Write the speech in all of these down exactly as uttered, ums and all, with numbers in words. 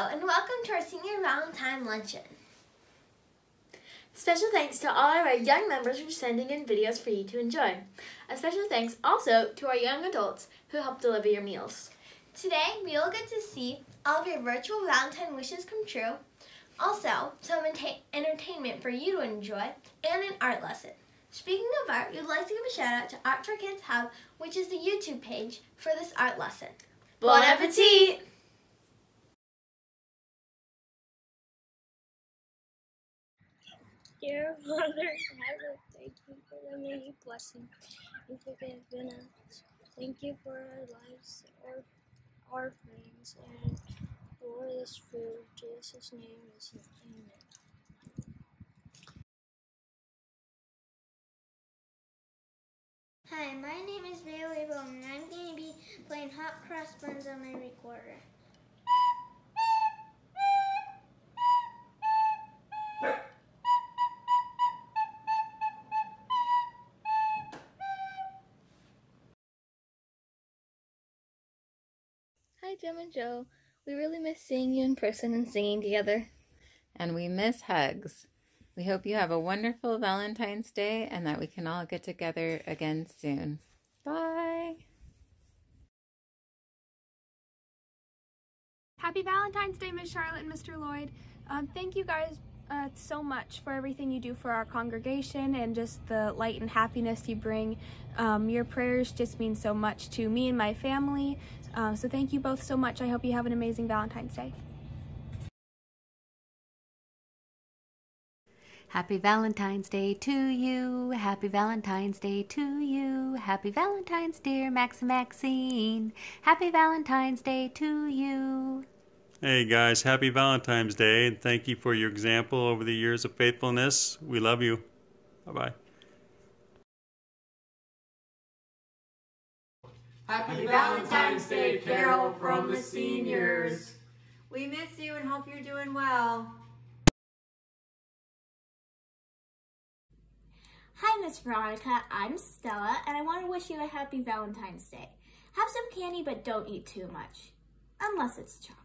Hello and welcome to our Senior Valentine Luncheon. Special thanks to all of our young members for sending in videos for you to enjoy. A special thanks also to our young adults who helped deliver your meals. Today we will get to see all of your virtual Valentine wishes come true, also some entertainment for you to enjoy, and an art lesson. Speaking of art, we would like to give a shout out to Art for Kids Hub, which is the YouTube page for this art lesson. Bon appetit! Dear Father in heaven, thank you for the many blessings you have given us. Thank you for our lives, our, our friends, and for this food. In Jesus' name is amen. Hi, my name is Bailey Bowman, and I'm going to be playing Hot Cross Buns on my recorder. Hi, Jim and Joe. We really miss seeing you in person and singing together. And we miss hugs. We hope you have a wonderful Valentine's Day and that we can all get together again soon. Bye! Happy Valentine's Day, Miss Charlotte and Mister Lloyd. Um, thank you guys uh, so much for everything you do for our congregation and just the light and happiness you bring. Um, your prayers just mean so much to me and my family. Uh, so thank you both so much. I hope you have an amazing Valentine's Day. Happy Valentine's Day to you. Happy Valentine's Day to you. Happy Valentine's, dear Max and Maxine. Happy Valentine's Day to you. Hey guys, happy Valentine's Day, and thank you for your example over the years of faithfulness. We love you. Bye-bye. Happy Valentine's Day, Carol from the seniors. We miss you and hope you're doing well. Hi, Miss Veronica. I'm Stella, and I want to wish you a happy Valentine's Day. Have some candy, but don't eat too much, unless it's chocolate.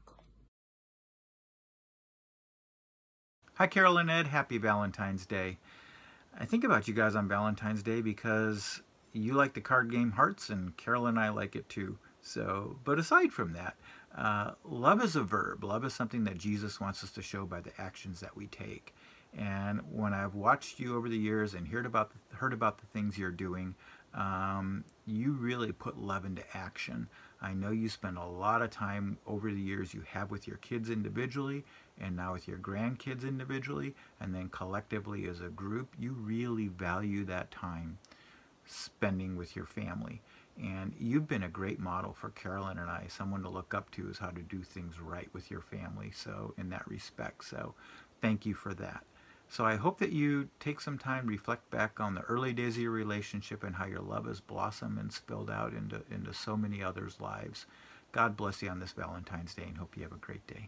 Hi, Carol and Ed. Happy Valentine's Day. I think about you guys on Valentine's Day because you like the card game Hearts, and Carol and I like it too. So, but aside from that, uh, love is a verb. Love is something that Jesus wants us to show by the actions that we take. And when I've watched you over the years and heard about the, heard about the things you're doing, um, you really put love into action. I know you spend a lot of time over the years you have with your kids individually, and now with your grandkids individually, and then collectively as a group. You really value that time spending with your family. And you've been a great model for Carolyn and I, someone to look up to, is how to do things right with your family, so in that respect. So thank you for that. So I hope that you take some time, reflect back on the early days of your relationship and how your love has blossomed and spilled out into, into so many others' lives. God bless you on this Valentine's Day, and hope you have a great day.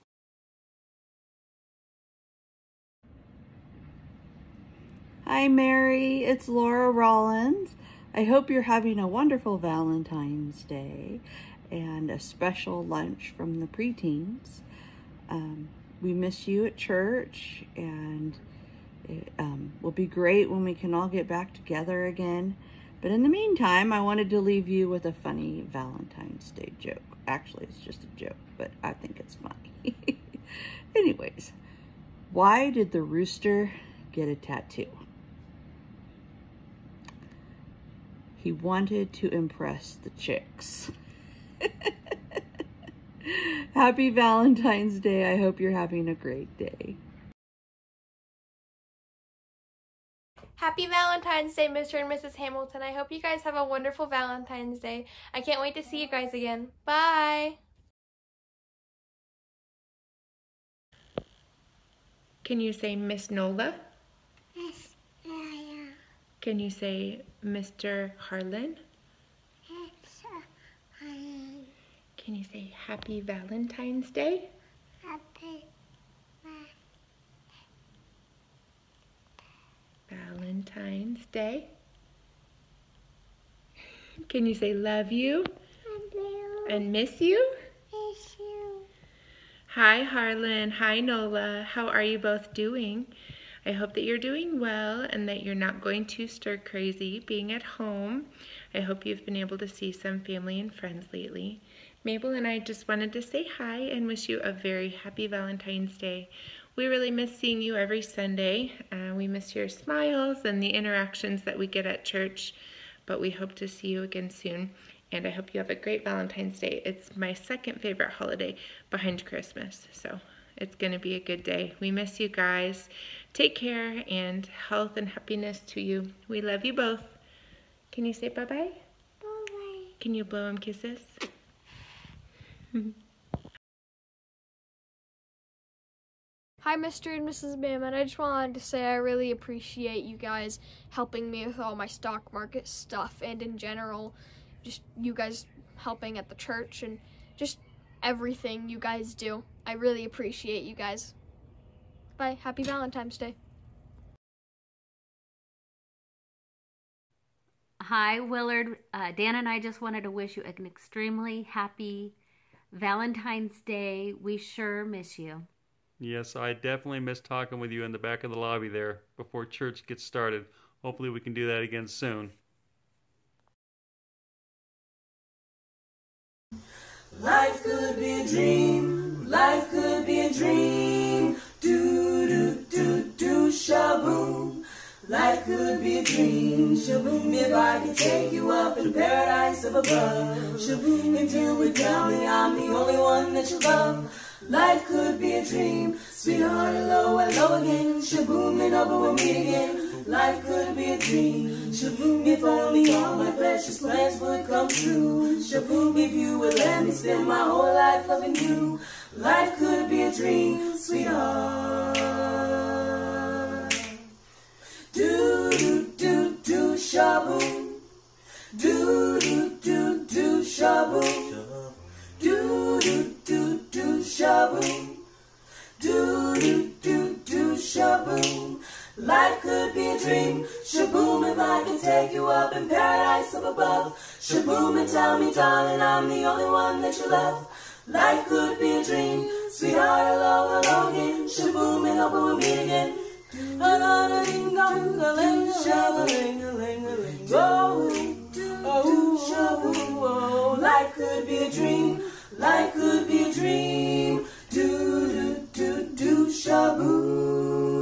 Hi Mary, it's Laura Rollins. I hope you're having a wonderful Valentine's Day and a special lunch from the preteens. Um, we miss you at church, and it um, will be great when we can all get back together again. But in the meantime, I wanted to leave you with a funny Valentine's Day joke. Actually, it's just a joke, but I think it's funny. Anyways, why did the rooster get a tattoo? He wanted to impress the chicks. Happy Valentine's Day. I hope you're having a great day. Happy Valentine's Day, Mister and Missus Hamilton. I hope you guys have a wonderful Valentine's Day. I can't wait to see you guys again. Bye! Can you say Miss Nola? Yes, yeah. Can you say Mister Harlan? Yes, Harlan. Can you say Happy Valentine's Day? Happy Valentine's Day. Can you say love you? Love you. And miss you? Miss you. Hi, Harlan. Hi, Nola. How are you both doing? I hope that you're doing well and that you're not going too stir crazy being at home. I hope you've been able to see some family and friends lately. Mabel and I just wanted to say hi and wish you a very happy Valentine's Day. We really miss seeing you every Sunday. Uh, we miss your smiles and the interactions that we get at church, but we hope to see you again soon. And I hope you have a great Valentine's Day. It's my second favorite holiday behind Christmas, so it's going to be a good day. We miss you guys. Take care and health and happiness to you. We love you both. Can you say bye-bye? Bye-bye. Can you blow them kisses? Hi, Mister and Missus Bamman. I just wanted to say I really appreciate you guys helping me with all my stock market stuff and in general, just you guys helping at the church and just everything you guys do. I really appreciate you guys. Bye. Happy Valentine's Day. Hi, Willard. Uh, Dan and I just wanted to wish you an extremely happy Valentine's Day. We sure miss you. Yes, I definitely miss talking with you in the back of the lobby there before church gets started. Hopefully we can do that again soon. Life could be a dream, life could be a dream, do do do do shaboom. Life could be a dream, shaboom, if I could take you up in paradise up above. Shaboom, if you would tell me I'm the only one that you love. Life could be a dream, sweetheart, hello, hello again. Shaboom, and over we'll meet again. Life could be a dream, shaboom, if only all my precious plans would come true. Shaboom, if you would let me spend my whole life loving you. Life could be a dream, sweetheart. Do do do do shaboom, do do do do shaboom, do do do do shaboom, do do do do shaboom. Life could be a dream, shaboom, if I could take you up in paradise up above. Shaboom, and tell me, darling, I'm the only one that you love. Life could be a dream, sweetheart, hello, hello again. Shaboom, and hope we'll meet again. Oh, life could be a dream, life could be a dream. Do do do do shaboom.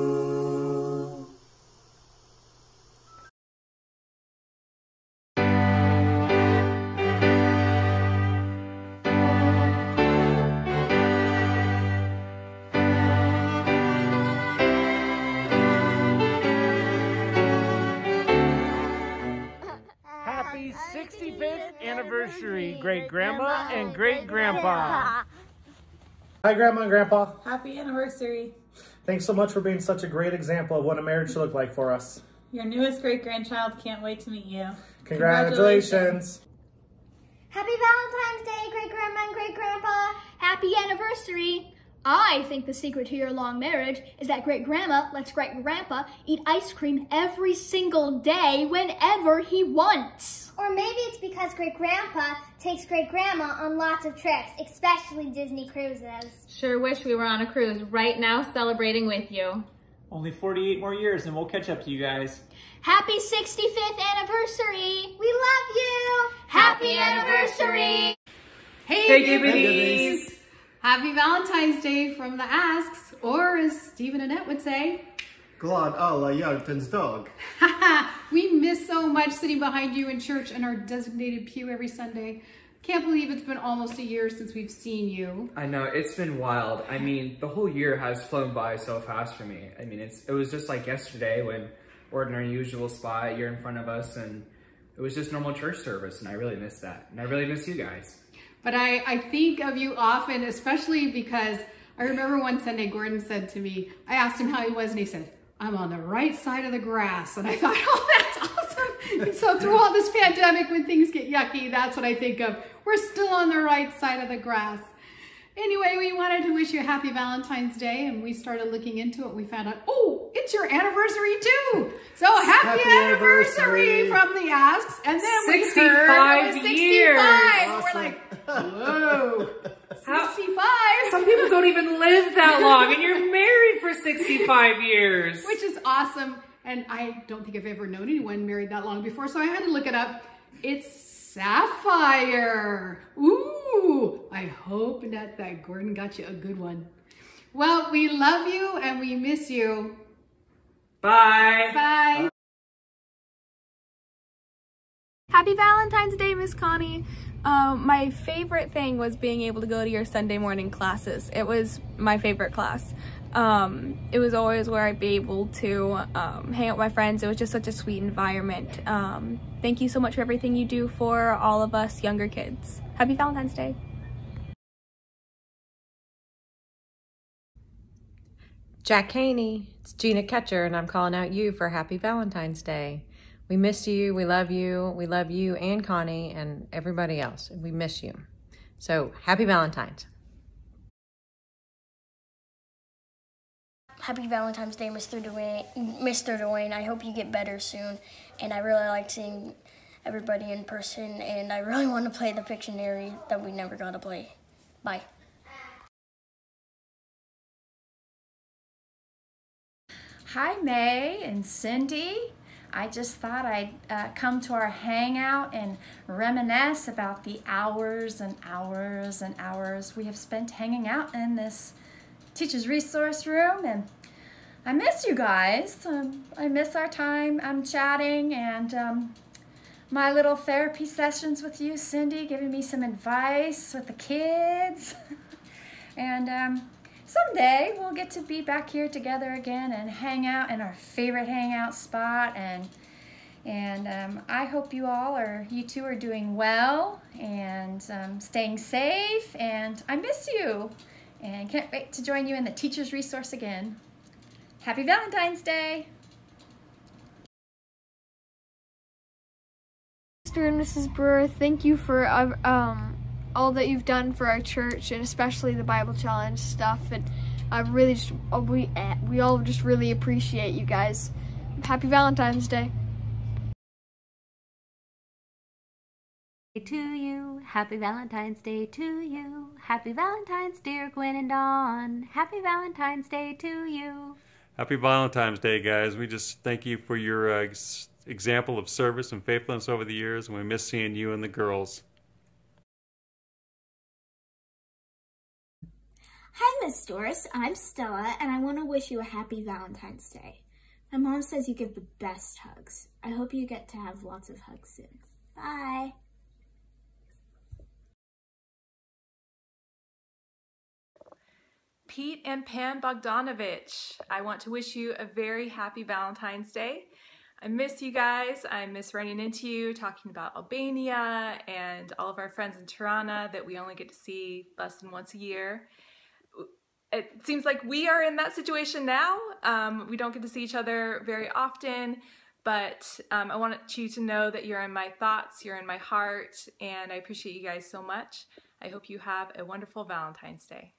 sixty-fifth anniversary, great grandma and great grandpa. Hi, Grandma and Grandpa. Happy anniversary. Thanks so much for being such a great example of what a marriage should look like for us. Your newest great-grandchild can't wait to meet you. Congratulations. Congratulations. Happy Valentine's Day, great-grandma and great-grandpa. Happy anniversary. I think the secret to your long marriage is that great-grandma lets great-grandpa eat ice cream every single day whenever he wants. Or maybe it's because great-grandpa takes great-grandma on lots of trips, especially Disney cruises. Sure wish we were on a cruise right now celebrating with you. Only forty-eight more years and we'll catch up to you guys. Happy sixty-fifth anniversary. We love you. Happy anniversary. Hey, hey Gibbities. Happy Valentine's Day from the Asks, or as Steve and Annette would say, Glad alla hjältens dag. We miss so much sitting behind you in church in our designated pew every Sunday. Can't believe it's been almost a year since we've seen you. I know, it's been wild. I mean, the whole year has flown by so fast for me. I mean, it's it was just like yesterday when we're in our usual spot, you're in front of us, and it was just normal church service, and I really miss that. And I really miss you guys. But I, I think of you often, especially because I remember one Sunday Gordon said to me, I asked him how he was, and he said, I'm on the right side of the grass. And I thought, oh, that's awesome. And so through all this pandemic, when things get yucky, that's what I think of. We're still on the right side of the grass. Anyway, we wanted to wish you a happy Valentine's Day, and we started looking into it. We found out, oh, it's your anniversary too. So happy, happy anniversary, anniversary from the Asks. And then we heard it was sixty-five years. Awesome. We're like, whoa, sixty-five. Some people don't even live that long, and you're married for sixty-five years. Which is awesome. And I don't think I've ever known anyone married that long before, so I had to look it up. It's Sapphire. Ooh, I hope that, that Gordon got you a good one. Well, we love you and we miss you. Bye. Bye. Happy Valentine's Day, Miss Connie. Um, my favorite thing was being able to go to your Sunday morning classes. It was my favorite class. Um, it was always where I'd be able to um, hang out with my friends. It was just such a sweet environment. Um, thank you so much for everything you do for all of us younger kids. Happy Valentine's Day. Jack Haney, it's Gina Ketcher, and I'm calling out you for Happy Valentine's Day. We miss you, we love you, we love you and Connie and everybody else. We miss you. So, Happy Valentine's. Happy Valentine's Day, Mister Dwayne. Mister Dwayne, I hope you get better soon. And I really like seeing everybody in person, and I really want to play the Pictionary that we never got to play. Bye. Hi, May and Cindy. I just thought I'd uh, come to our hangout and reminisce about the hours and hours and hours we have spent hanging out in this Teacher's Resource Room, and I miss you guys. Um, I miss our time um, chatting and um, my little therapy sessions with you, Cindy, giving me some advice with the kids. and um, someday we'll get to be back here together again and hang out in our favorite hangout spot. And and um, I hope you all are, you two are doing well and um, staying safe. And I miss you. And can't wait to join you in the Teacher's Resource again. Happy Valentine's Day! Mister and Missus Brewer, thank you for uh, um, all that you've done for our church, and especially the Bible Challenge stuff. And I really just, uh, we, uh, we all just really appreciate you guys. Happy Valentine's Day. To you, happy Valentine's Day to you. Happy Valentine's, dear Gwen and Dawn. Happy Valentine's Day to you. Happy Valentine's Day, guys. We just thank you for your uh, ex example of service and faithfulness over the years, and we miss seeing you and the girls. Hi, Miss Doris. I'm Stella, and I want to wish you a happy Valentine's Day. My mom says you give the best hugs. I hope you get to have lots of hugs soon. Bye. Pete and Pam Bogdanovich, I want to wish you a very happy Valentine's Day. I miss you guys. I miss running into you, talking about Albania and all of our friends in Tirana that we only get to see less than once a year. It seems like we are in that situation now. Um, we don't get to see each other very often, but um, I want you to know that you're in my thoughts, you're in my heart, and I appreciate you guys so much. I hope you have a wonderful Valentine's Day.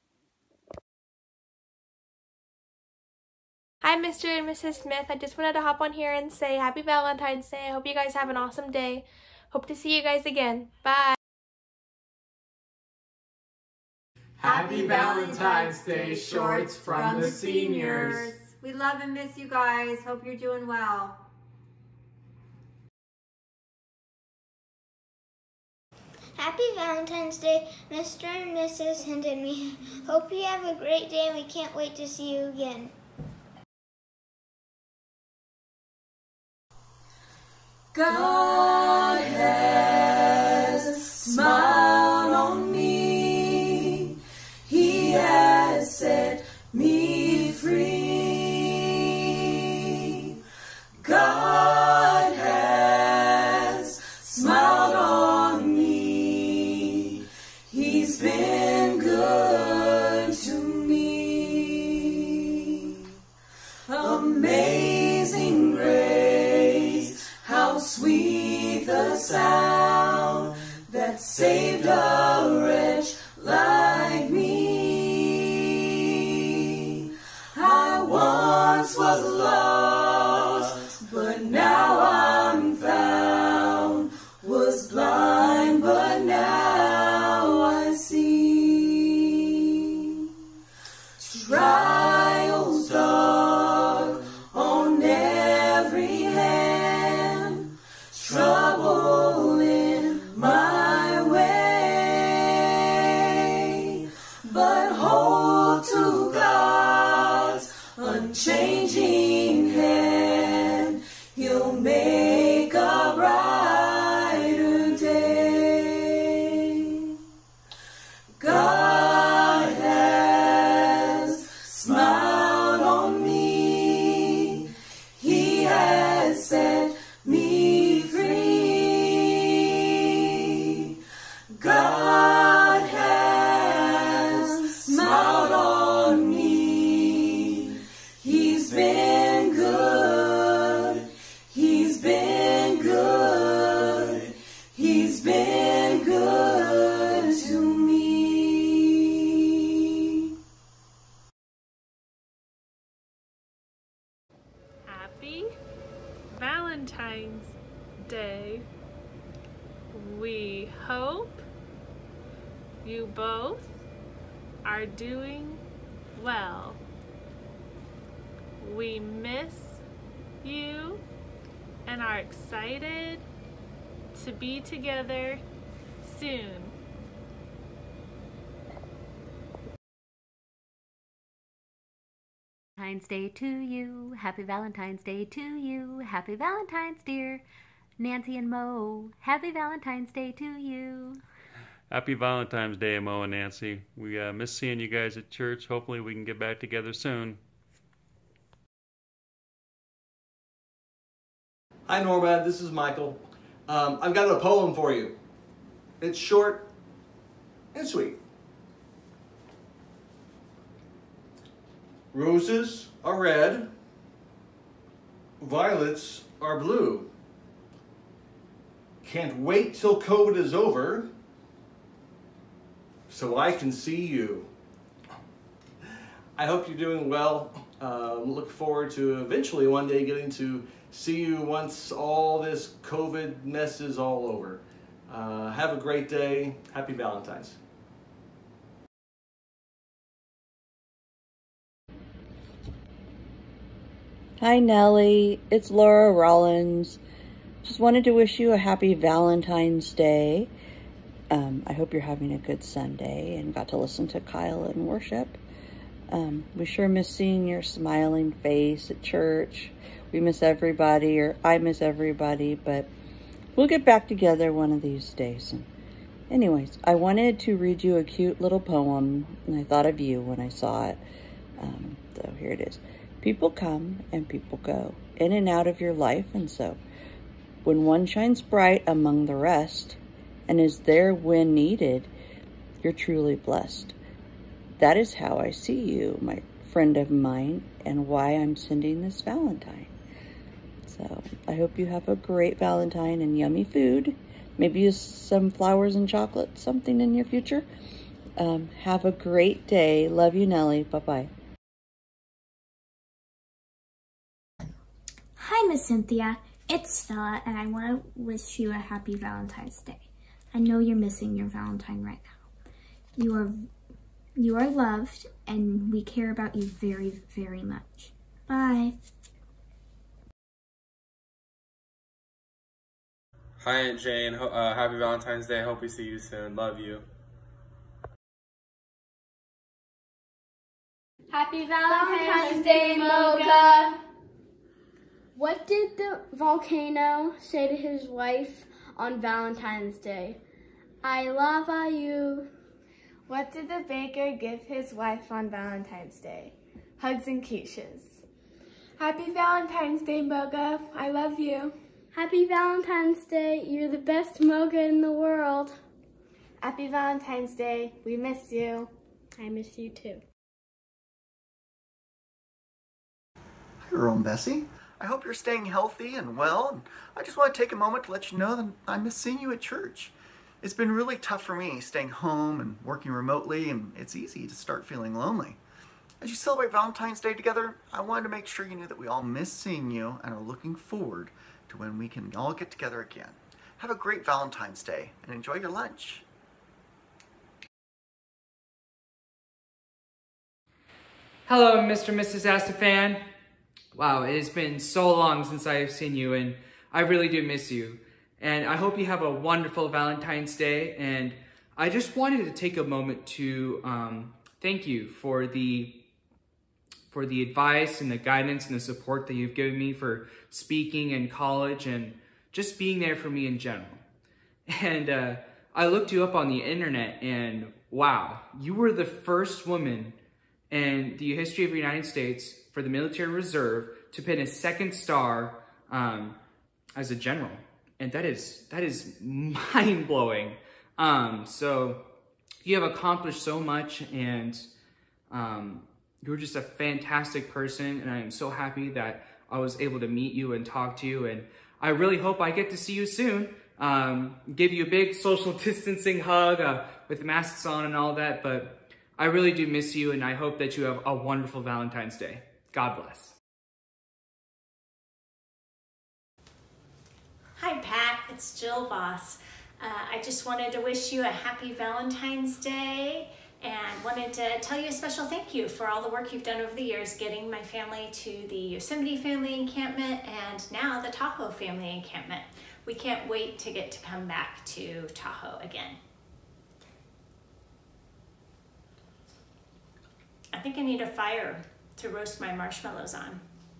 Hi, Mister and Missus Smith. I just wanted to hop on here and say happy Valentine's Day. I hope you guys have an awesome day. Hope to see you guys again. Bye. Happy Valentine's Day shorts from the seniors. We love and miss you guys. Hope you're doing well. Happy Valentine's Day, Mister and Missus Hinton. We hope you have a great day and we can't wait to see you again. God has smiled on me. He has set me free. God has smiled on me. He's been good to me. Amazing grace, how sweet the sound that saved a wretch like me. I once was lost, but now I'm found. Was blind, but now I see. trials dark on every hand, trouble in my way, but hold to God's unchanging hand, He'll make a brighter day. God has smiled on me, He has set me free. God has smiled on me, He's been good, He's been good, He's been good to me. Happy Valentine's Day. We hope you both are doing well. We miss you and are excited to be together soon. Valentine's Day to you. Happy Valentine's Day to you. Happy Valentine's, dear Nancy and Mo. Happy Valentine's Day to you. Happy Valentine's Day, Mo and Nancy. We uh, miss seeing you guys at church. Hopefully we can get back together soon. Hi Norma, this is Michael. Um, I've got a poem for you. It's short and sweet. Roses are red, violets are blue. Can't wait till COVID is over so I can see you. I hope you're doing well. Um, look forward to eventually one day getting to see you once all this COVID mess is all over. Uh, have a great day. Happy Valentine's. Hi Nellie, it's Laura Rollins. Just wanted to wish you a happy Valentine's Day. Um, I hope you're having a good Sunday and got to listen to Kyle in worship. Um, we sure miss seeing your smiling face at church. We miss everybody, or I miss everybody, but we'll get back together one of these days. And anyways, I wanted to read you a cute little poem, and I thought of you when I saw it. Um, so here it is. People come and people go, in and out of your life, and so when one shines bright among the rest and is there when needed, you're truly blessed. That is how I see you, my friend of mine, and why I'm sending this Valentine. So I hope you have a great Valentine and yummy food. Maybe some flowers and chocolate, something in your future. Um, have a great day. Love you, Nellie. Bye-bye. Hi, Miss Cynthia. It's Stella, and I want to wish you a happy Valentine's Day. I know you're missing your Valentine right now. You are, you are loved, and we care about you very, very much. Bye. Hi, Aunt Jane. Uh, happy Valentine's Day. Hope we see you soon. Love you. Happy Valentine's Day, Mocha. What did the volcano say to his wife on Valentine's Day? I love you. What did the baker give his wife on Valentine's Day? Hugs and quiches. Happy Valentine's Day, Mocha. I love you. Happy Valentine's Day. You're the best Mocha in the world. Happy Valentine's Day. We miss you. I miss you too. Hi, Earl and Bessie. I hope you're staying healthy and well. And I just want to take a moment to let you know that I miss seeing you at church. It's been really tough for me staying home and working remotely, and it's easy to start feeling lonely. As you celebrate Valentine's Day together, I wanted to make sure you knew that we all miss seeing you and are looking forward to when we can all get together again. Have a great Valentine's Day and enjoy your lunch. Hello, Mister and Missus Astafan. Wow, it has been so long since I've seen you, and I really do miss you. And I hope you have a wonderful Valentine's Day. And I just wanted to take a moment to um, thank you for the for the advice and the guidance and the support that you've given me for speaking in college and just being there for me in general. And uh, I looked you up on the internet, and wow, you were the first woman in the history of the United States for the military reserve to pin a second star um, as a general. And that is, that is mind-blowing. Um, so you have accomplished so much, and um, you're just a fantastic person, and I am so happy that I was able to meet you and talk to you, and I really hope I get to see you soon. Um, give you a big social distancing hug uh, with masks on and all that, but I really do miss you, and I hope that you have a wonderful Valentine's Day. God bless. Hi Pat, it's Jill Voss. Uh, I just wanted to wish you a happy Valentine's Day and wanted to tell you a special thank you for all the work you've done over the years getting my family to the Yosemite Family Encampment and now the Tahoe Family Encampment. We can't wait to get to come back to Tahoe again. I think I need a fire to roast my marshmallows on.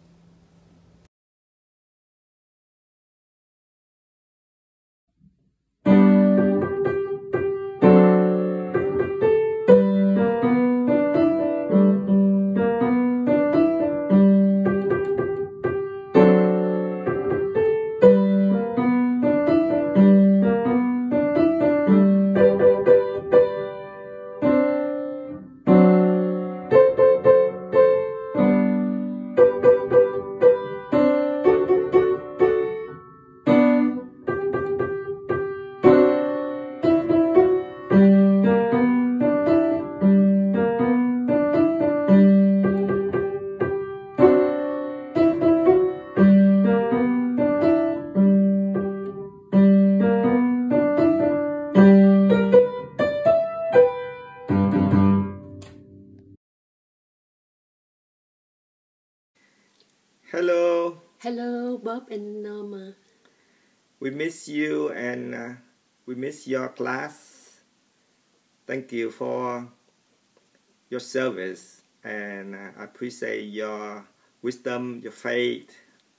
Hello. Hello, Bob and Norma. We miss you and uh, we miss your class. Thank you for your service, and uh, I appreciate your wisdom, your faith.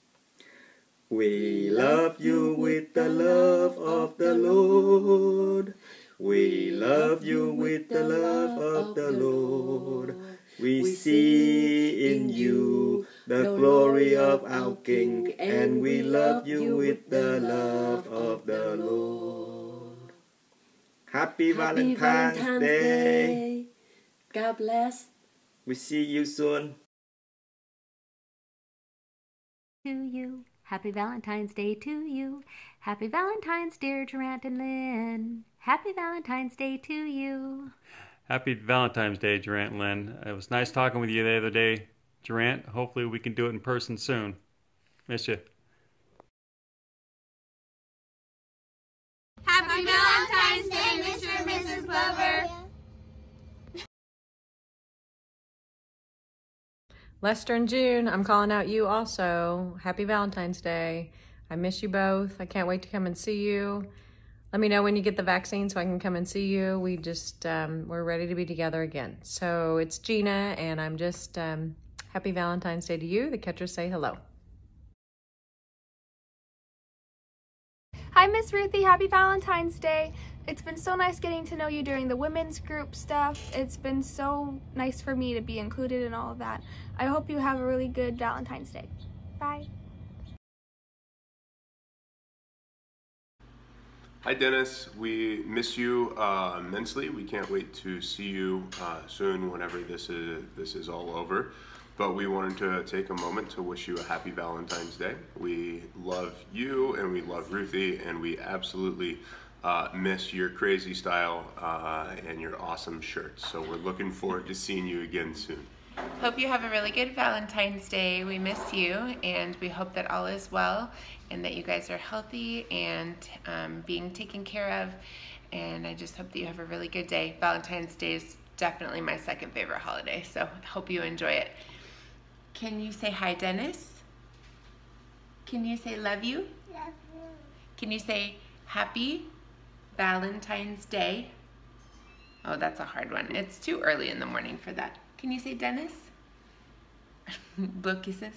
We love you with the love of the Lord. We love you with the love of the Lord. We see in you the glory of our King, and we love you with the love of the Lord. Happy, Happy Valentine's, Valentine's Day. Day. God bless. We see you soon. To you. Happy Valentine's Day to you. Happy Valentine's, dear Durant and Lynn. Happy Valentine's Day to you. Happy Valentine's Day, Durant and Lynn. It was nice talking with you the other day, Durant. Hopefully we can do it in person soon. Miss you. Happy Valentine's Day, Mister and Missus Glover. Lester and June, I'm calling out you also. Happy Valentine's Day. I miss you both. I can't wait to come and see you. Let me know when you get the vaccine so I can come and see you. We just, um, we're ready to be together again. So it's Gina, and I'm just, um, happy Valentine's Day to you. The catchers say hello. Hi, Miss Ruthie. Happy Valentine's Day. It's been so nice getting to know you during the women's group stuff. It's been so nice for me to be included in all of that. I hope you have a really good Valentine's Day. Bye. Hi Dennis, we miss you uh, immensely. We can't wait to see you uh, soon whenever this is, this is all over. But we wanted to take a moment to wish you a happy Valentine's Day. We love you and we love Ruthie, and we absolutely uh, miss your crazy style uh, and your awesome shirts. So we're looking forward to seeing you again soon. Hope you have a really good Valentine's Day. We miss you, and we hope that all is well and that you guys are healthy and um, being taken care of. And I just hope that you have a really good day. Valentine's Day is definitely my second favorite holiday, so hope you enjoy it. Can you say hi, Dennis? Can you say love you? Love you. Can you say happy Valentine's Day? Oh, that's a hard one. It's too early in the morning for that. Can you say Dennis? Blow kisses?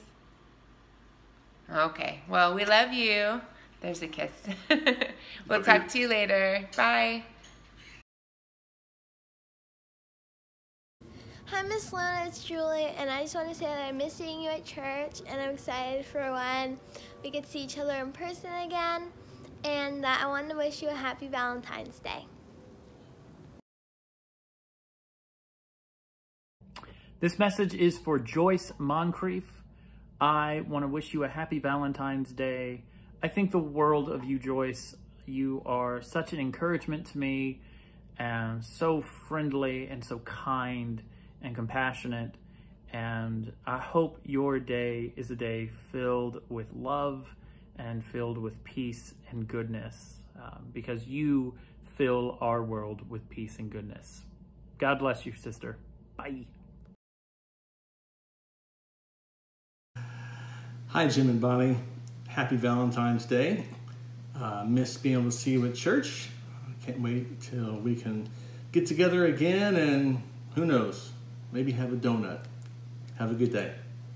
Okay, well, we love you. There's a kiss. We'll Love talk you. to you later. Bye. Hi, Miss Lana, it's Julie, and I just want to say that I miss seeing you at church, and I'm excited for when we get to see each other in person again, and that I wanted to wish you a happy Valentine's Day. This message is for Joyce Moncrief. I want to wish you a happy Valentine's Day. I think the world of you, Joyce. You are such an encouragement to me, and so friendly and so kind and compassionate. And I hope your day is a day filled with love and filled with peace and goodness, uh, because you fill our world with peace and goodness. God bless you, sister. Bye. Hi, Jim and Bonnie. Happy Valentine's Day. Uh, miss being able to see you at church. I can't wait till we can get together again and who knows, maybe have a donut. Have a good day.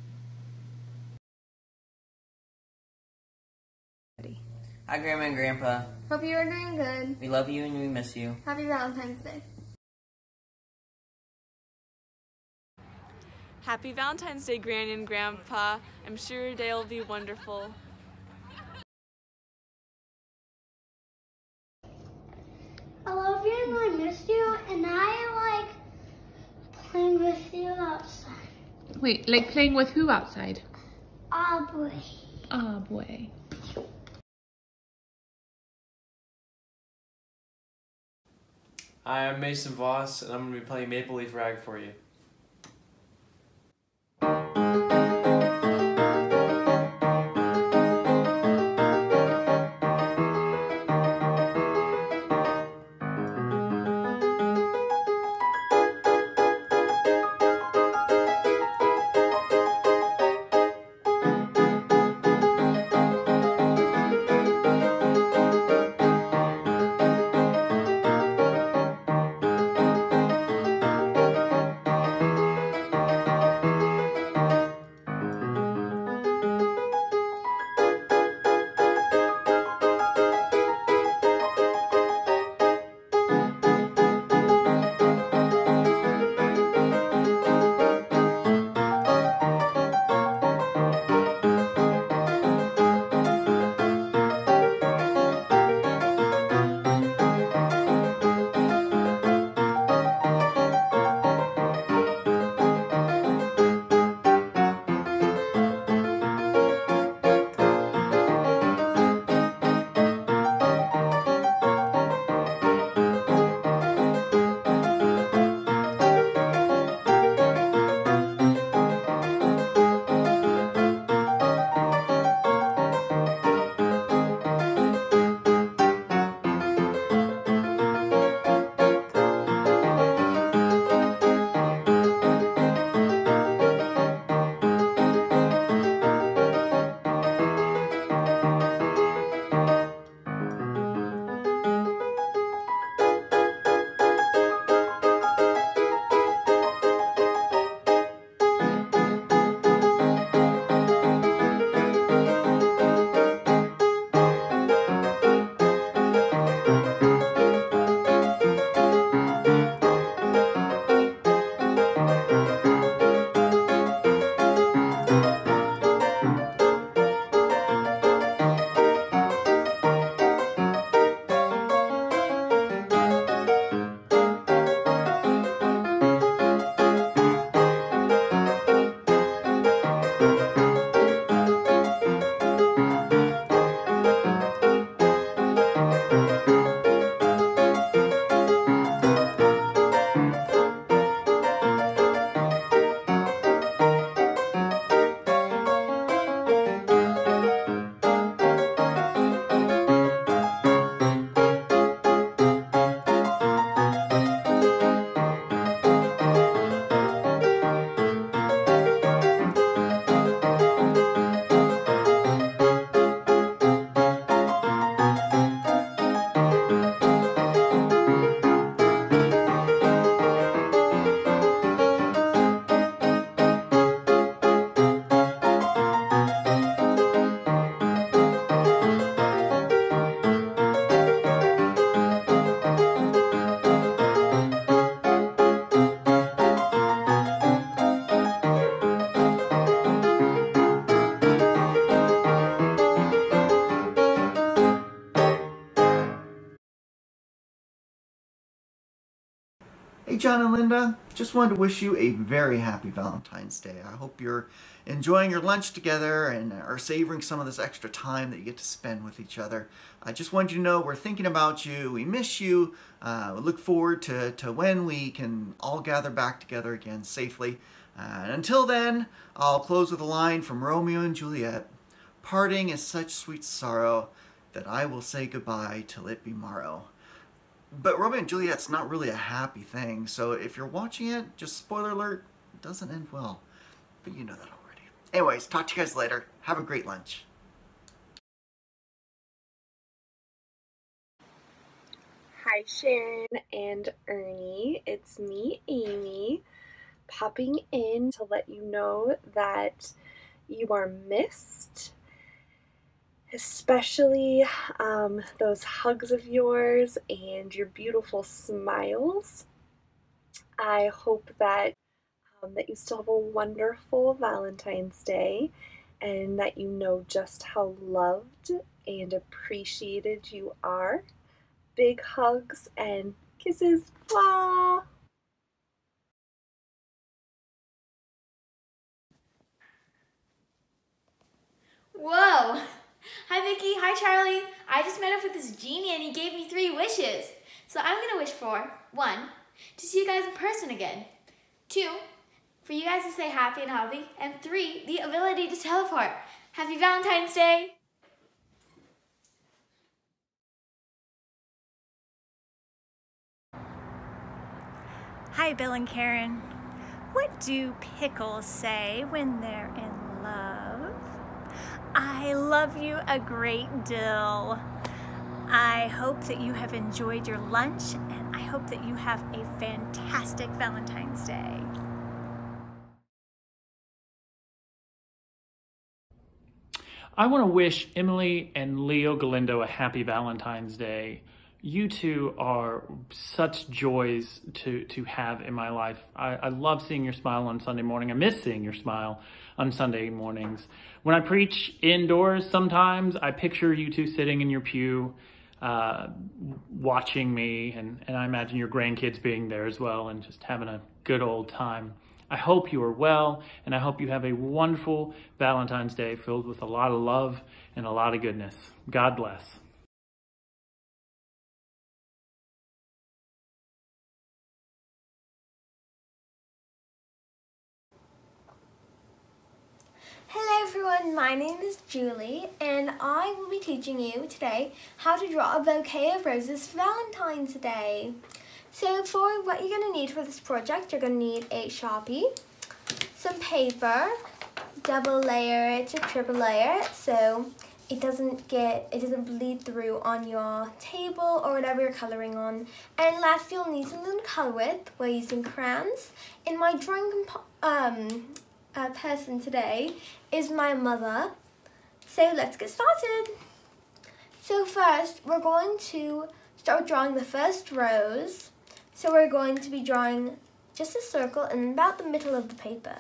Hi, Grandma and Grandpa. Hope you are doing good. We love you and we miss you. Happy Valentine's Day. Happy Valentine's Day, Granny and Grandpa. I'm sure your day will be wonderful. I love you and I miss you, and I like playing with you outside. Wait, like playing with who outside? Ah, boy. Oh, boy. Hi, I'm Mason Voss, and I'm going to be playing Maple Leaf Rag for you. Hey John and Linda, just wanted to wish you a very happy Valentine's Day. I hope you're enjoying your lunch together and are savoring some of this extra time that you get to spend with each other. I just wanted you to know we're thinking about you, we miss you, uh, we look forward to, to when we can all gather back together again safely. Uh, and until then, I'll close with a line from Romeo and Juliet. Parting is such sweet sorrow that I will say goodbye till it be morrow. But Romeo and Juliet's not really a happy thing, so if you're watching it, just spoiler alert, it doesn't end well. But you know that already. Anyways, talk to you guys later. Have a great lunch. Hi Sharon and Ernie, it's me, Amy, popping in to let you know that you are missed. Especially um, those hugs of yours and your beautiful smiles. I hope that um, that you still have a wonderful Valentine's Day and that you know just how loved and appreciated you are. Big hugs and kisses. Bye. Whoa! Hi Vicky, hi Charlie. I just met up with this genie and he gave me three wishes. So I'm gonna wish for, one, to see you guys in person again. Two, for you guys to stay happy and healthy. And three, the ability to teleport. Happy Valentine's Day! Hi Bill and Karen. What do pickles say when they're in love? I love you a great deal. I hope that you have enjoyed your lunch and I hope that you have a fantastic Valentine's Day. I want to wish Emily and Leo Galindo a happy Valentine's Day. You two are such joys to, to have in my life. I, I love seeing your smile on Sunday morning. I miss seeing your smile on Sunday mornings. When I preach indoors sometimes, I picture you two sitting in your pew, uh, watching me, and, and I imagine your grandkids being there as well and just having a good old time. I hope you are well, and I hope you have a wonderful Valentine's Day filled with a lot of love and a lot of goodness. God bless. Hello everyone, my name is Julie and I will be teaching you today how to draw a bouquet of roses for Valentine's Day. So for what you're going to need for this project, you're going to need a Sharpie, some paper, double layer it to triple layer it so it doesn't get, it doesn't bleed through on your table or whatever you're coloring on. And last you'll need something to color with. We're using crayons. In my drawing um, uh, person today is my mother. So let's get started. So first we're going to start drawing the first rose. So we're going to be drawing just a circle in about the middle of the paper.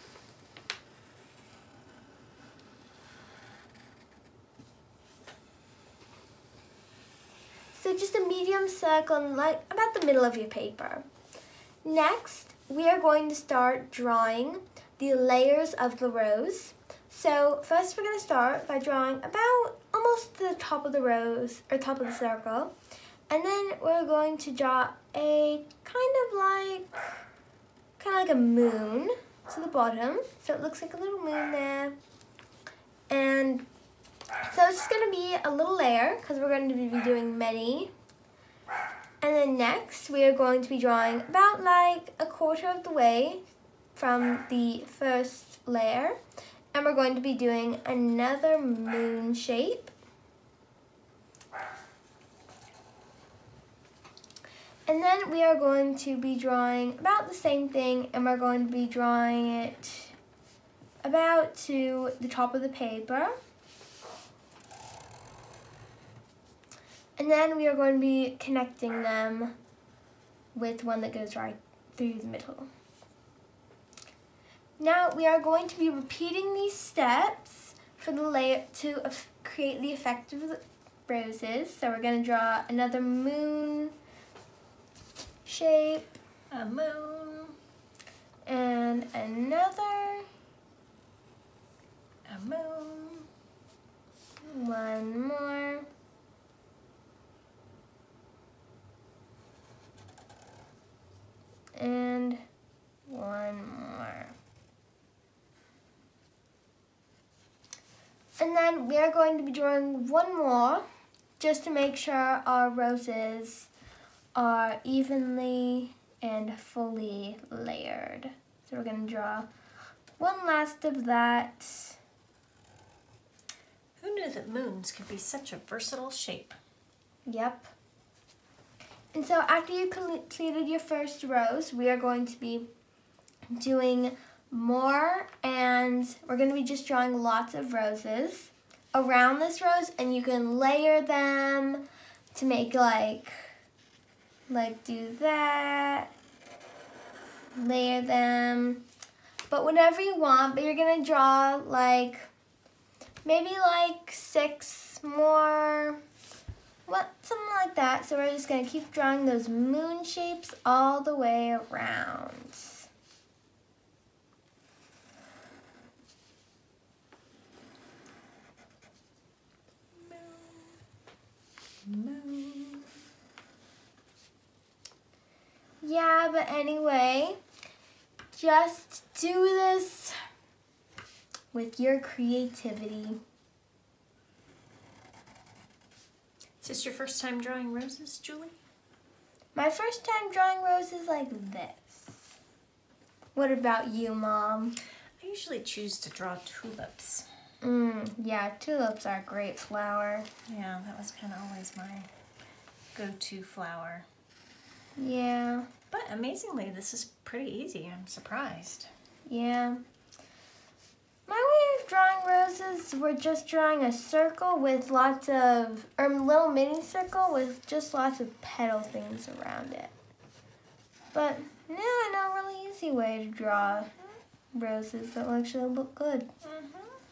So just a medium circle in like about the middle of your paper. Next, we are going to start drawing the layers of the rose. So first we're going to start by drawing about almost the top of the rose, or top of the circle. And then we're going to draw a kind of like, kind of like a moon to the bottom. So it looks like a little moon there. And so it's just going to be a little layer because we're going to be doing many. And then next we are going to be drawing about like a quarter of the way from the first layer. And we're going to be doing another moon shape. And then we are going to be drawing about the same thing, and we're going to be drawing it about to the top of the paper. And then we are going to be connecting them with one that goes right through the middle. Now we are going to be repeating these steps for the layer to create the effect of the roses. So we're going to draw another moon shape. a moon, and another, a moon, one more, and one more. And then we are going to be drawing one more just to make sure our roses are evenly and fully layered. So we're going to draw one last of that. Who knew that moons could be such a versatile shape? Yep. And so after you completed your first rose, we are going to be doing more, and we're going to be just drawing lots of roses around this rose, and you can layer them to make like, like do that, layer them, but whatever you want, but you're going to draw like, maybe like six more, what, something like that. So we're just going to keep drawing those moon shapes all the way around. Moon. Yeah, but anyway, just do this with your creativity. Is this your first time drawing roses, Julie? My first time drawing roses like this. What about you, Mom? I usually choose to draw tulips. Mm, yeah, tulips are a great flower. Yeah, that was kind of always my go-to flower. Yeah. But amazingly, this is pretty easy. I'm surprised. Yeah. My way of drawing roses, we're just drawing a circle with lots of, or a little mini circle with just lots of petal things around it. But now I know a really easy way to draw roses that will actually look good. Mm-hmm.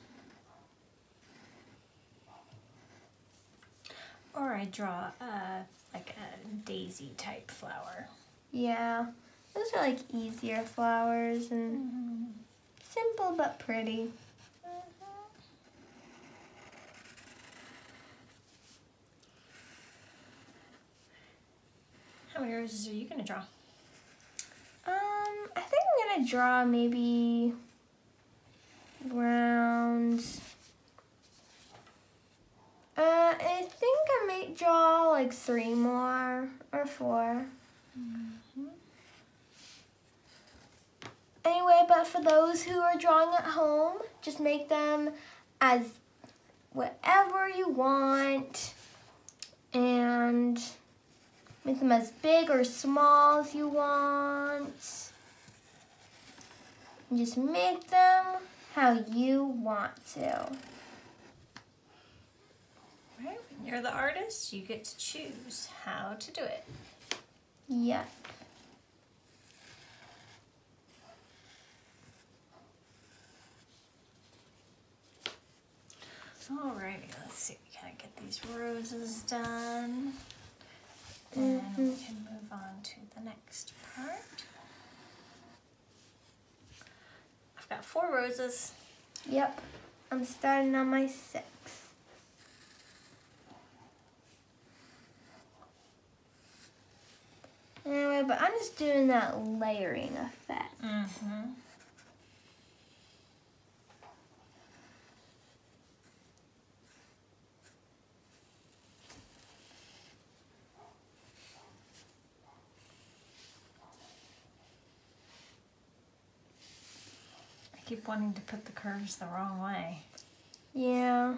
Or I draw uh, like a daisy type flower. Yeah, those are like easier flowers and mm-hmm. simple but pretty. Mm-hmm. How many roses are you going to draw? Um, I think I'm going to draw maybe around... Uh, I think I might draw like three more or four. Mm-hmm. Anyway, but for those who are drawing at home, just make them as whatever you want and make them as big or small as you want. And just make them how you want to. Right. When you're the artist, you get to choose how to do it. Yep. Alrighty, let's see. We gotta get these roses done. And mm-hmm. we can move on to the next part. I've got four roses. Yep. I'm starting on my sixth. Anyway, but I'm just doing that layering effect. Mm-hmm. I keep wanting to put the curves the wrong way. Yeah.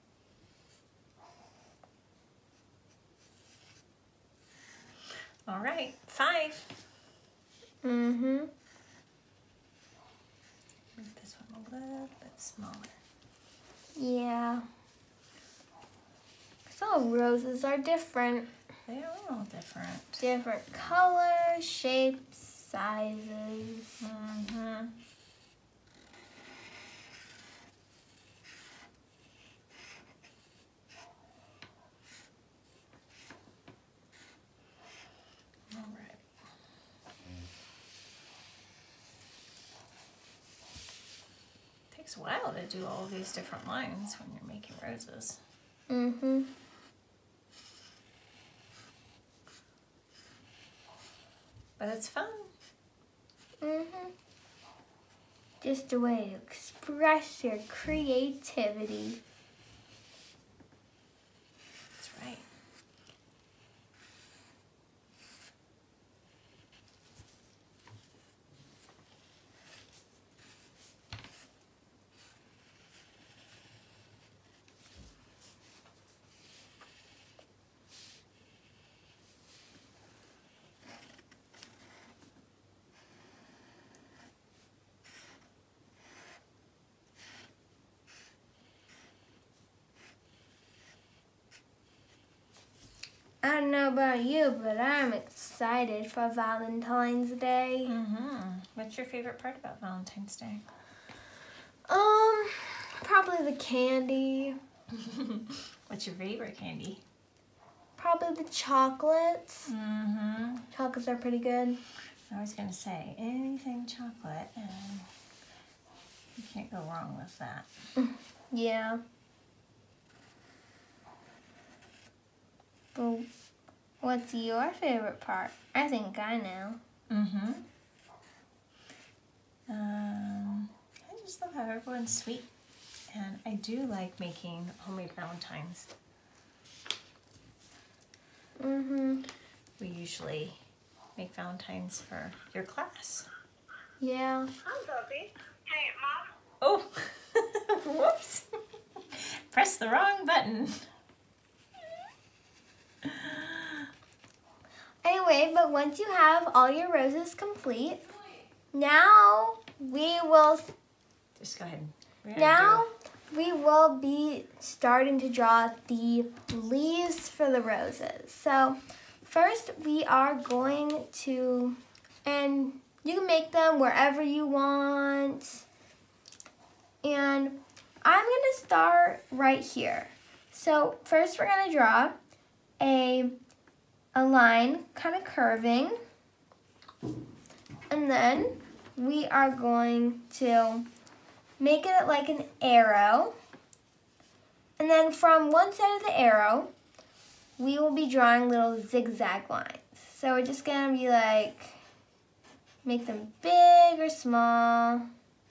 All right, five. Mm-hmm. Make this one a little bit smaller. Yeah. Because all roses are different. They are all different. Different colors, shapes, sizes. Mm-hmm. takes a while to do all these different lines when you're making roses. Mm-hmm. But it's fun. Mm-hmm. Just a way to express your creativity. That's right. I don't know about you, but I'm excited for Valentine's Day. Mm-hmm. What's your favorite part about Valentine's Day? Um, probably the candy. What's your favorite candy? Probably the chocolates. Mm-hmm. Chocolates are pretty good. I was going to say, anything chocolate, and you can't go wrong with that. Yeah. But what's your favorite part? I think I know. Mm-hmm. Um, I just love how everyone's sweet. And I do like making homemade Valentines. Mm-hmm. We usually make Valentines for your class. Yeah. I'm Sophie. Hey, Mom. Oh, whoops. Press the wrong button. Anyway, but once you have all your roses complete, now we will... Just go ahead. We're gonna Now do- we will be starting to draw the leaves for the roses. So first we are going to, and you can make them wherever you want. And I'm going to start right here. So first we're going to draw a, a line kind of curving. And then we are going to make it like an arrow. And then from one side of the arrow, we will be drawing little zigzag lines. So we're just gonna be like, make them big or small.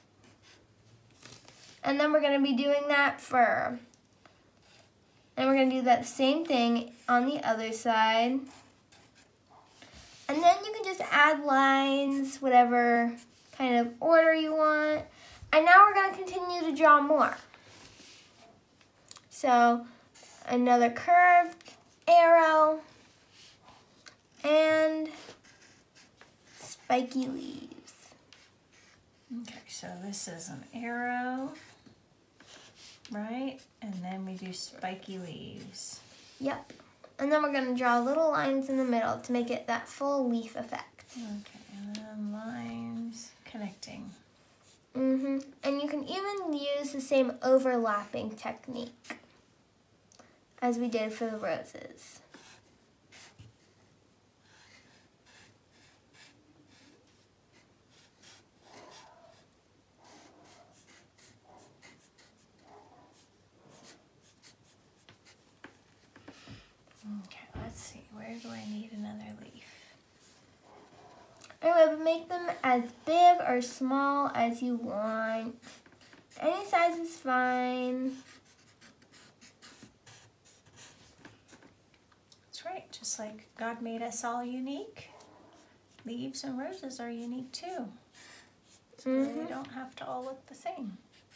And then we're gonna be doing that for, and we're gonna do that same thing on the other side. And then you can just add lines, whatever kind of order you want. And now we're going to continue to draw more. So another curved arrow and spiky leaves. Okay, so this is an arrow, right? And then we do spiky leaves. Yep. And then we're going to draw little lines in the middle to make it that full leaf effect. Okay, and then lines connecting. Mm-hmm. And you can even use the same overlapping technique as we did for the roses. Okay, let's see. Where do I need another leaf? Anyway, but make them as big or small as you want. Any size is fine. That's right. Just like God made us all unique, leaves and roses are unique too. So Mm-hmm. they don't have to all look the same.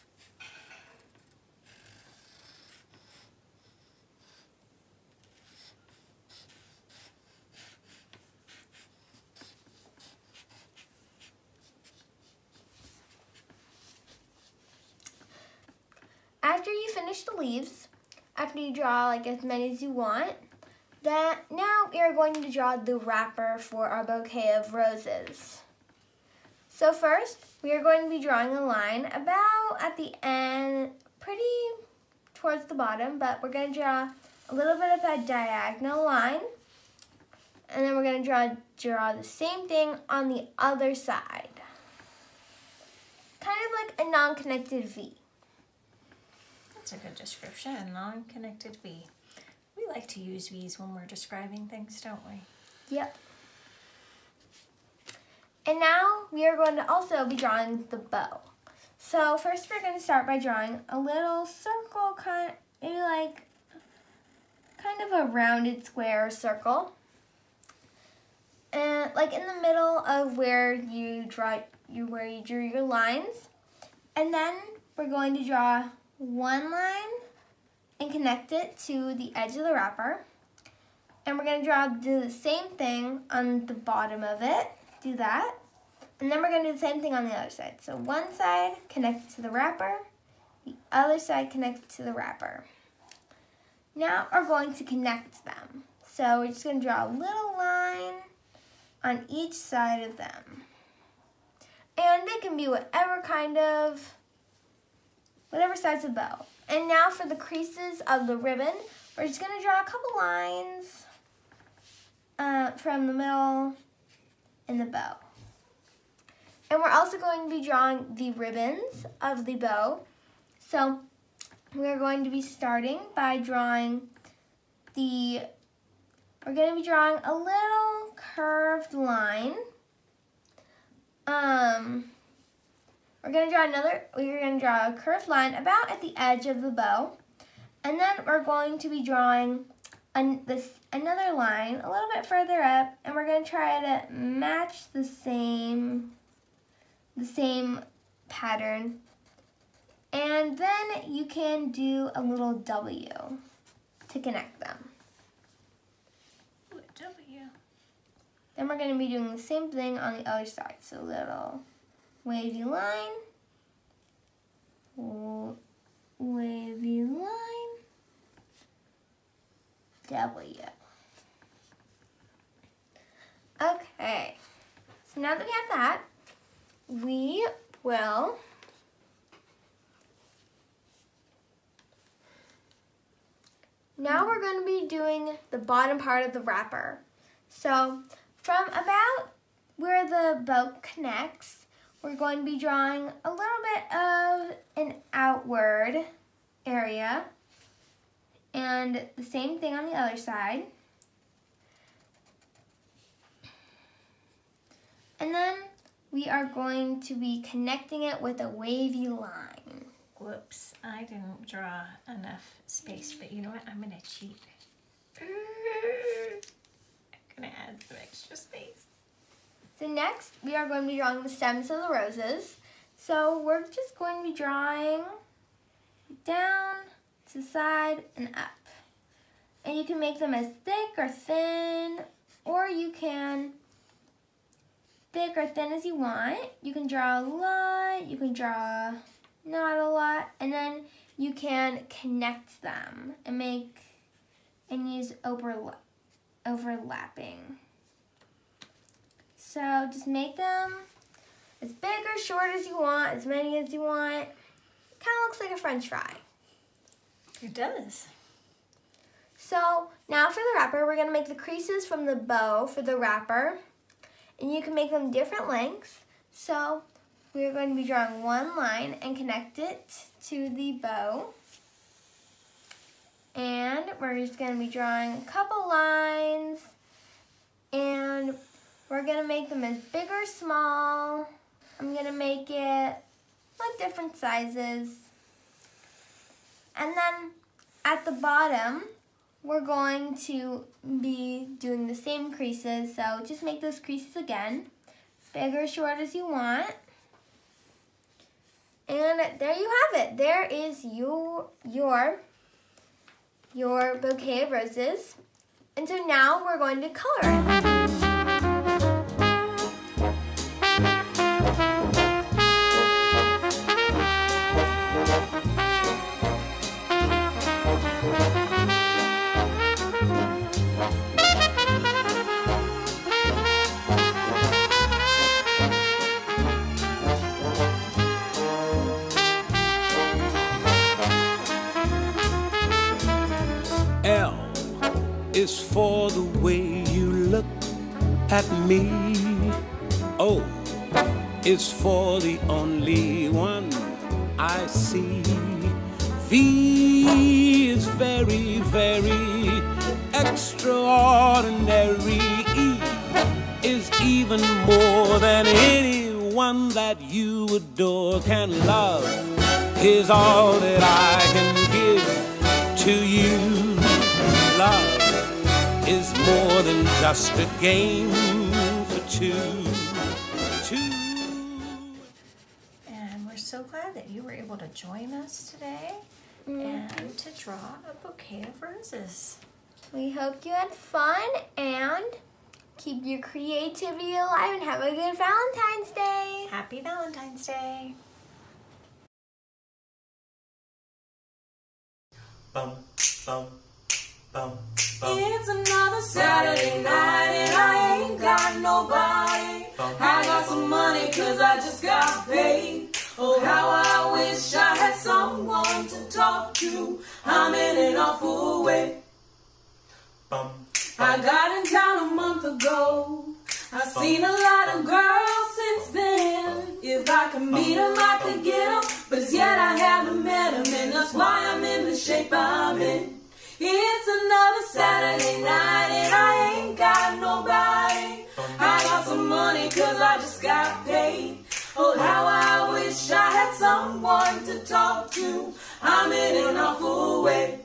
After you finish the leaves, after you draw like as many as you want, then now we are going to draw the wrapper for our bouquet of roses. So first, we are going to be drawing a line about at the end, pretty towards the bottom, but we're going to draw a little bit of a diagonal line. And then we're going to draw, draw the same thing on the other side. kind of like a non-connected V. That's a good description, a non-connected V. We like to use V's when we're describing things, don't we? Yep. And now we are going to also be drawing the bow. So first we're going to start by drawing a little circle, kind of, maybe like kind of a rounded square circle. And like in the middle of where you draw you where you drew your lines. And then we're going to draw one line and connect it to the edge of the wrapper. And we're going to draw do the same thing on the bottom of it. Do that. And then we're going to do the same thing on the other side. So one side connected to the wrapper, the other side connected to the wrapper. Now we're going to connect them. So we're just going to draw a little line on each side of them. And they can be whatever kind of, whatever size of bow. And now for the creases of the ribbon, we're just going to draw a couple lines uh, from the middle in the bow. And we're also going to be drawing the ribbons of the bow. So we're going to be starting by drawing the, we're going to be drawing a little curved line. Um, we're going to draw another, we're going to draw a curved line about at the edge of the bow. And then we're going to be drawing an, this, another line a little bit further up, and we're going to try to match the same the same pattern. And then you can do a little W to connect them. Ooh, a W. Then we're going to be doing the same thing on the other side. So a little wavy line, wavy line, W. Okay, so now that we have that, we will now we're going to be doing the bottom part of the wrapper. So from about where the bow connects, we're going to be drawing a little bit of an outward area, and the same thing on the other side. And then we are going to be connecting it with a wavy line. Whoops, I didn't draw enough space, but you know what? I'm gonna cheat. I'm gonna add some extra space. So next, we are going to be drawing the stems of the roses. So we're just going to be drawing down, to the side, and up. And you can make them as thick or thin, or you can thick or thin as you want. You can draw a lot, you can draw not a lot, and then you can connect them and make and use overla overlapping. So just make them as big or short as you want, as many as you want. It kind of looks like a French fry. It does. So now for the wrapper, we're going to make the creases from the bow for the wrapper. And you can make them different lengths. So we're going to be drawing one line and connect it to the bow. And we're just going to be drawing a couple lines. And we're going to make them as big or small. I'm going to make it like different sizes. And then at the bottom, we're going to be doing the same creases, so just make those creases again, big or short as you want. And there you have it. There is your, your, your bouquet of roses. And so now we're going to color it. L is for the way you look at me. O is for the only one I see. V is very, very extraordinary. E is even more than anyone that you adore can love. Is all that I can give to you. Love is more than just a game for two. Two. And we're so glad that you were able to join us today and to draw a bouquet of roses. We hope you had fun and keep your creativity alive and have a good Valentine's Day. Happy Valentine's Day. Bum, bum, bum, bum. It's another Saturday night and I ain't got nobody. I got some money cause I just got paid. Oh, how I wish I had someone to talk to. I'm in an awful way. Bum, I got in town a month ago. I've seen a lot of girls since then. If I could meet them, I could get them. But as yet I haven't met them, and that's why I'm in the shape I'm in. It's another Saturday night and I ain't got nobody. I got some money cause I just got paid. Oh, how I wish I had someone to talk to. I'm in an awful way.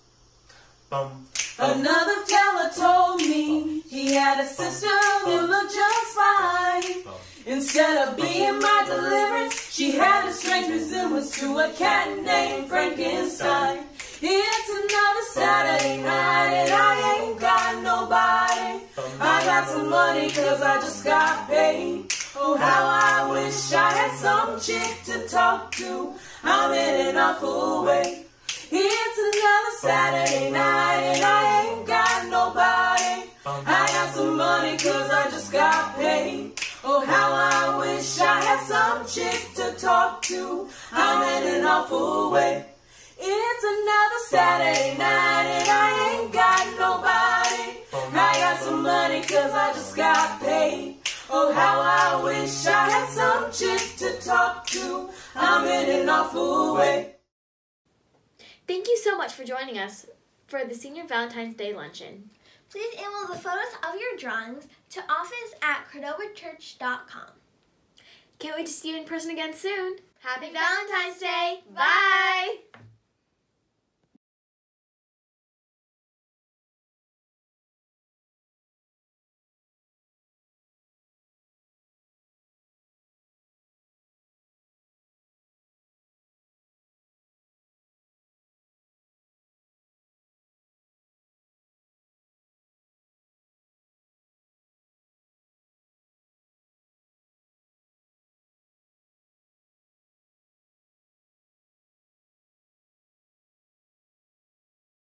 bum. Another fella told me he had a sister who looked just fine. Instead of being my deliverance, she had a strange resemblance to a cat named Frankenstein. It's another Saturday night and I ain't got nobody. I got some money cause I just got paid. Oh, how I wish I had some chick to talk to. I'm in an awful way. It's another Saturday night and I ain't got nobody. I got some money cause I just got paid. Oh, how I wish I had some chick to talk to. I'm in an awful way. It's another Saturday night and I ain't got nobody. I got some money cause I just got paid. Oh, how I wish I had some chick to talk to. I'm in an awful way. Thank you so much for joining us for the Senior Valentine's Day Luncheon. Please email the photos of your drawings to office at cordova church dot com. Can't wait to see you in person again soon. Happy Valentine's Day. Bye.